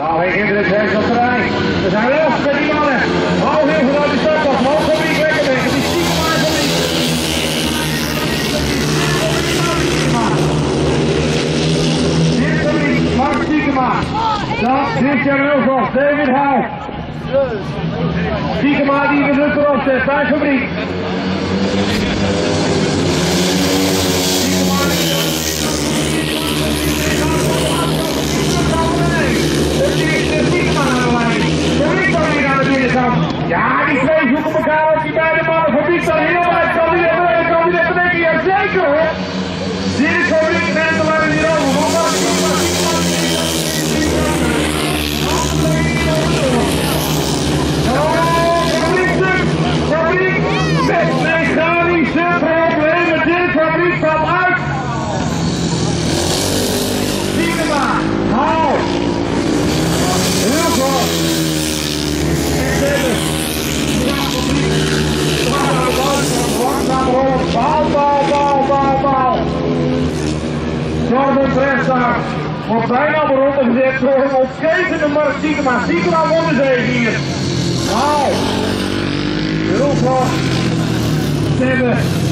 Nou, ik indruk rechts op terrein. We zijn los met die mannen. Hou heel veel uit de startpas. Moog fabriek lekker weg. Het is Siekema fabriek. Dit fabriek, Mark Siekema. Dan Christian Wilson, David Hout. Siekema die de druk erop zet bij fabriek. Ja, die twee zoeken elkaar op, die beide mannen. Fabriek staat heel wijd. Kan die even denken? Ja, zeker hoor. Dit is fabriek en de lijn hier over. Fabriek met mechanische problemen. Dit fabriek valt uit. Siekema, hou. Heel goed. Bal. Jordan Presta wordt bijna rond gezet door een ontkezende Mark Siekema. Siekema won de zege hier. Nou, heel goed.